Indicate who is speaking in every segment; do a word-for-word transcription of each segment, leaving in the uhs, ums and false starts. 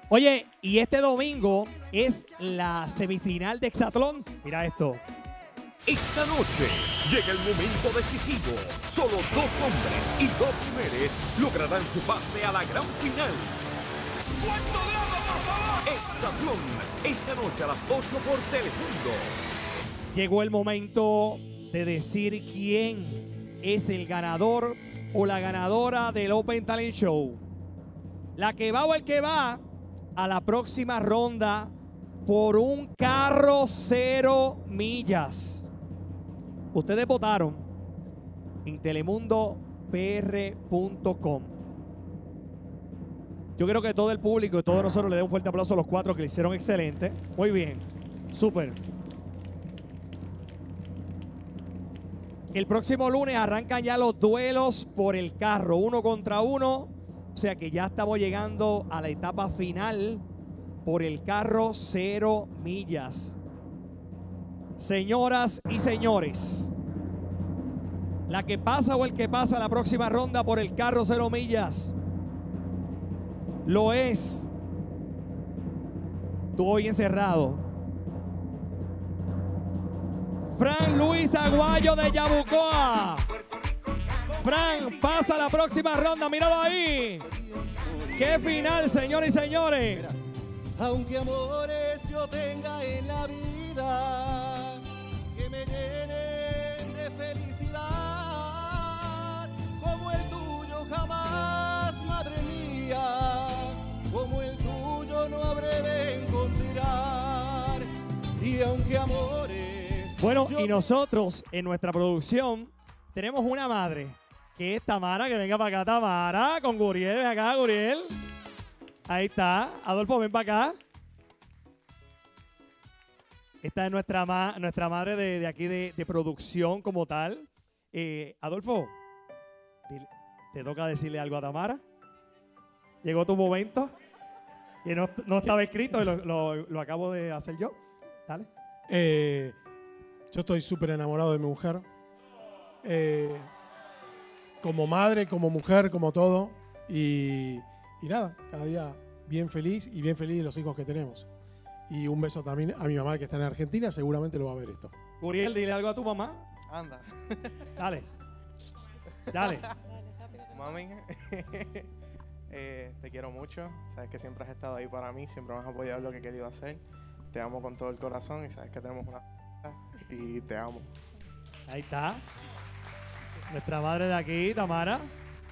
Speaker 1: Oye, y este domingo es la semifinal de Hexatlón. Mira esto.
Speaker 2: Esta noche llega el momento decisivo. Solo dos hombres y dos mujeres lograrán su pase a la gran final. ¡Cuánto drama, por favor! Hexatlón, esta noche a las ocho por Telemundo.
Speaker 1: Llegó el momento de decir quién es el ganador o la ganadora del Open Talent Show. La que va o el que va a la próxima ronda por un carro cero millas. Ustedes votaron en telemundo p r punto com. Yo creo que todo el público y todos nosotros le demos un fuerte aplauso a los cuatro que le hicieron excelente. Muy bien, súper. El próximo lunes arrancan ya los duelos por el carro, uno contra uno. O sea que ya estamos llegando a la etapa final por el carro cero millas. Señoras y señores, la que pasa o el que pasa a la próxima ronda por el carro cero millas lo es. Estuvo bien cerrado. Fran Luis Aguayo de Yabucoa. Fran pasa a la próxima ronda, míralo ahí. ¡Qué final, señores y señores!
Speaker 3: Aunque amores yo tenga en la vida que me llenen de felicidad, como el tuyo jamás, madre mía, como el tuyo no habré de encontrar. Y aunque amores...
Speaker 1: Bueno, y nosotros en nuestra producción tenemos una madre, que es Tamara, que venga para acá, Tamara, con Guriel, ven acá, Guriel. Ahí está. Adolfo, ven para acá. Esta es nuestra, ma nuestra madre de, de aquí de, de producción como tal. Eh, Adolfo, te toca decirle algo a Tamara. Llegó tu momento. Que no, no estaba escrito y lo, lo, lo acabo de hacer yo. Dale.
Speaker 4: Eh, yo estoy súper enamorado de mi mujer. Eh, como madre, como mujer, como todo. Y... Y nada, cada día bien feliz y bien feliz de los hijos que tenemos. Y un beso también a mi mamá que está en Argentina, seguramente lo va a ver esto.
Speaker 1: Guriel, dile algo a tu mamá.
Speaker 5: Anda.
Speaker 1: Dale. Dale.
Speaker 5: Mami, eh, te quiero mucho. Sabes que siempre has estado ahí para mí, siempre me has apoyado en lo que he querido hacer. Te amo con todo el corazón y sabes que tenemos una... y te amo.
Speaker 1: Ahí está. Nuestra madre de aquí, Tamara.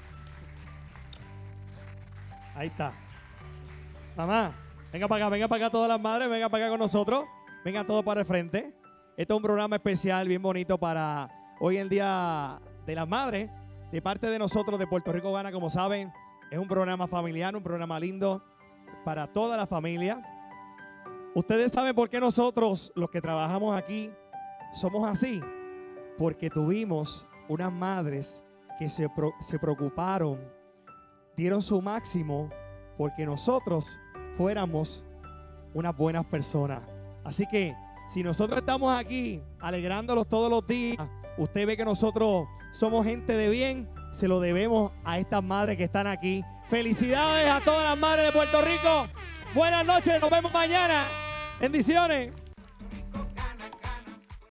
Speaker 1: Ahí está. Mamá, venga para acá, venga para acá todas las madres, venga para acá con nosotros. Venga todos para el frente. Este es un programa especial, bien bonito para hoy en Día de las Madres. De parte de nosotros de Puerto Rico Gana, como saben, es un programa familiar, un programa lindo para toda la familia. Ustedes saben por qué nosotros, los que trabajamos aquí, somos así. Porque tuvimos unas madres que se, pro, se preocuparon, dieron su máximo porque nosotros fuéramos unas buenas personas. Así que si nosotros estamos aquí alegrándolos todos los días, usted ve que nosotros somos gente de bien, se lo debemos a estas madres que están aquí. Felicidades a todas las madres de Puerto Rico. Buenas noches, nos vemos mañana. Bendiciones.